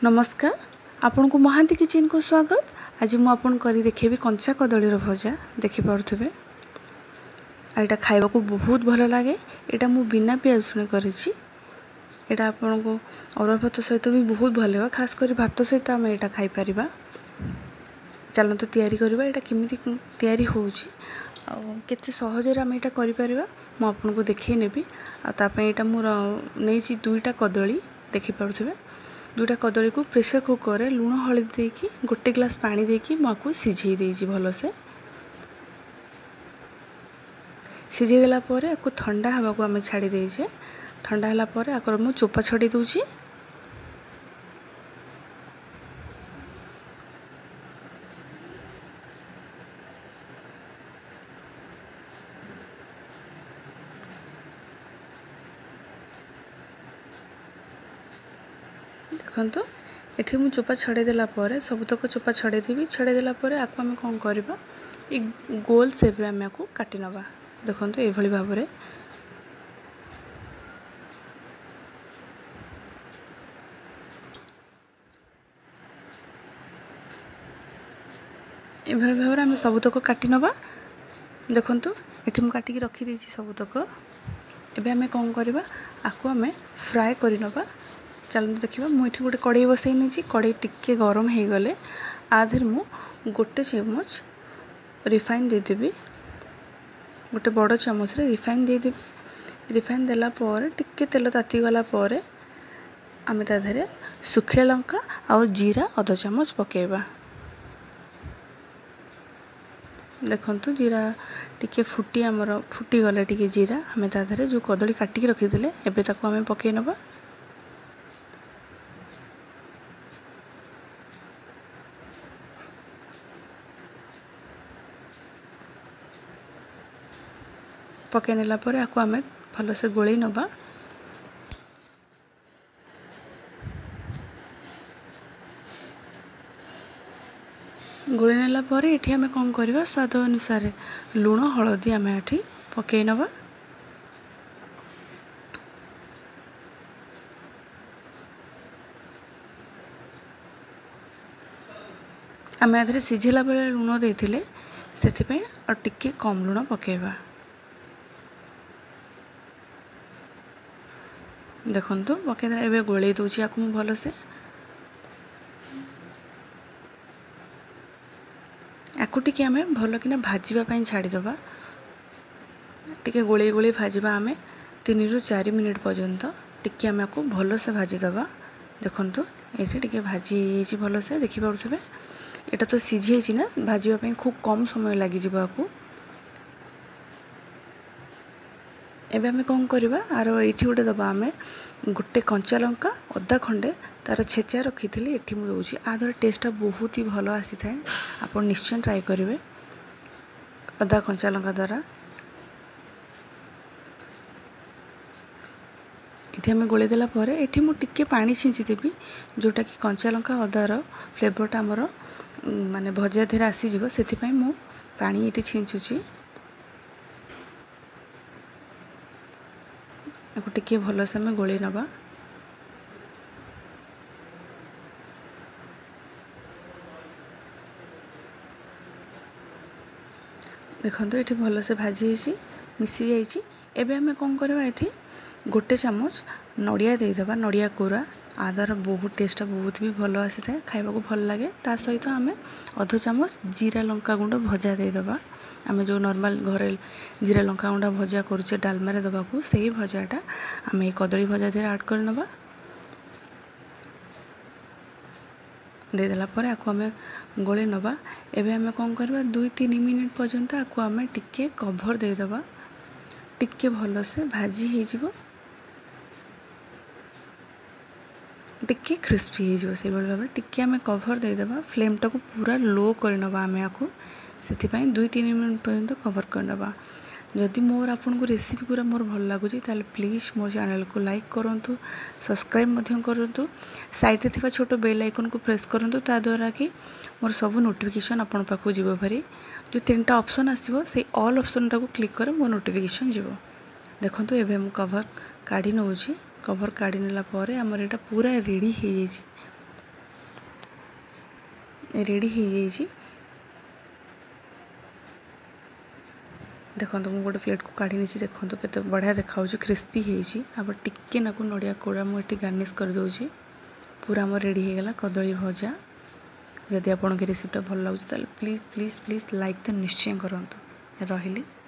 नमस्कार आपण को महांती किचन को स्वागत। आज मु आपन करी देखेबी कंचा कदलीर भजा देखि पारुथबे। एटा खाइबा को बहुत भल लागे। एटा मु बिना प्याज रसुण करिछि। एटा आपन को अरुआ भात सहित भी बहुत भल लागे, खास करी भात सहित हम एटा खाइ परिबा। चलन तो तयारी करबा। एटा केमिति तयारी होउछि आ केते सहज रे हम एटा करि परिबा मु आपन को देखै नेबी। आ ता पय एटा मु नैछि दुईटा कदली देखि पारुथबे। दुटा कदली को प्रेशर कुकर रे लूण हळदी देकी गोटे ग्लास पानी देकी माको सिझेई देजी भलो से। सिझेई देला परे को ठंडा हवा को हम छाड़ी देजे। ठंडा हला परे आकर मु चोपा छडी दोची। देखो एठी मु चोपा छड़े देला परे सबुतक चोपा छड़े देबी। छड़े देला परे आको हम कोन करबा एक गोल शेप रे हम आको काटी नबा। देखो ए भली भाव रे ए भली भाव रे हम सबुतक काटी नबा। देखो एठी मु काटी के रखी देछि सबुतक। एबे हम कोन करबा आको हम फ्राई करि नबा। चलते देखा मुझे गोटे कड़े बसई नहीं। कड़े टिके गरम हो गले आधर मु गोटे चामच रिफाइन देदेवी। गोटे बड़ चामच रे रिफाइन देदेवी। रिफाइन देला पर टिके तेल ताती गला पर आम ताधे सुखिया लंका और जीरा अध चामच पकेबा। देखंतु जीरा टिके फुटी आमर फुटी गले टिके जीरा आम ताधे जो कदली काटिक रखीदे एबे ताको आम पकई नबा। पकई नेला परे आको आमे भल से गोली नबा। गोली नेला परे एठी आमे कोन करबा स्वाद अनुसार लूण हळदी आमे एठी पकई नबा। आमे आधरे सिझेला बेले लूण देथिले सेथि पय और टिके कम लूण पकेबा। देखंतु पकेदे एबे गोले दोछि आकु भलो से। आकु टिके आमे भलो किना भाजीबा पय छाडी दबा। टिके गोले गोले भाजीबा आमे 3 रु 4 मिनिट पर्यंत टिके आमे आकु भलो से भाजी दबा। देखंतु एठी टिके भाजी हेछि भलो से देखि पारुथबे। एटा तो सिझी हेछि ना, भाजीबा पय खूब कम समय लागि जिबा आकु। एबे हमें कौन करबा आर एठी गोटे दबा आमे गोटे कंचा लंका अदा खंडे तार छेचा रखी थी एठी मु दोछि। आ दर टेस्ट बहुत ही भलो आसी थाए। आपण निश्चय ट्राई करिवे अदा कंचा लंका द्वारा। एठी हमें गोले देला परे एठी मु टिके पानी छिंची देबी जोटा कि कंचा लंका अदार फ्लेवरटा हमर माने भजा धेर आसी जिवो। सेति पय मु पानी एठी छिंचुची। टिके भल से आम गोली नबा। देखो ये भल से भाजी मिसी जाइए। एबे हमें कौन करवा एठी गोटे चामच नड़िया देदेबा। नड़िया कोरा आदार बहुत टेस्ट बहुत भी भल आसी थाए, खाइबा को भल लगे। ता सहित आम अध चामच जीरा लंका गुंड भजा देदेबा। आम जो नॉर्मल घरे जीरा लंका गुंडा भजा करुचे डालमा रे दबाकू सही भजाटा आम ये कदली भजा देर ऐड कर नबा। देदेला परे आको आम गोले नबा। एबे आम कौन करबा 2-3 मिनिट पर्यंत आको आम टिके कभर दे दबा। टिके भल से भाजी हे जिवो, टिके क्रिस्पी हे जिवो। से भाव टिके आम कभर दे दबा। फ्लेम टाको पूरा लो कर नबा आम आको। से 2-3 मिनिट पर्यंत कवर कर नबा। जदि मोर आपन को रेसिपी पूरा मोर भल लागुची ताले प्लीज मोर चैनल को लाइक करंतु, सब्सक्राइब मध्य करंतु। साइड रे थिबा छोटो बेल आइकन को प्रेस करंतु ता द्वारा कि मोर सब नोटिफिकेशन आपन पाखु जीवो भरी। जो 3टा ऑप्शन आसीबो से ऑल ऑप्शन टाको क्लिक करे मोर नोटिफिकेशन जीवो। देखंतु एबे हम कवर काढी नउची। कवर काढ़ी नेला परे हमर एटा पूरा रेडी हो जाइए। रेडी हो जाइए। देखो मुझे गोटे प्लेट को काढ़ी नहीं देखो केते बढ़िया देखा क्रिस्पी होती। अब टिके नाकू नड़िया कोड़ा मुझे गार्निश कर दूची। पूरा आम रेडी हो गला कदली भजा। जदि आपको रेसिपीटा भल लगे प्लीज़ प्लीज़ प्लीज़ लाइक तो निश्चय करूँ। रही।